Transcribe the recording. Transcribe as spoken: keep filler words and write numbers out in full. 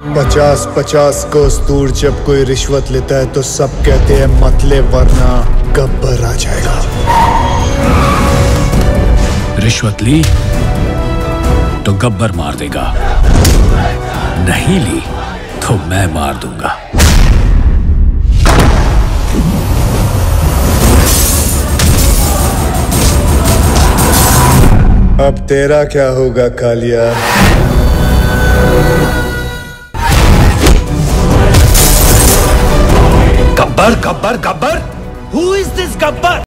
पचास पचास कोस दूर जब कोई रिश्वत लेता है तो सब कहते हैं मत ले वरना गब्बर आ जाएगा। रिश्वत ली तो गब्बर मार देगा, नहीं ली तो मैं मार दूंगा। अब तेरा क्या होगा Kaliya? Gabbar Gabbar Gabbar, who is this Gabbar?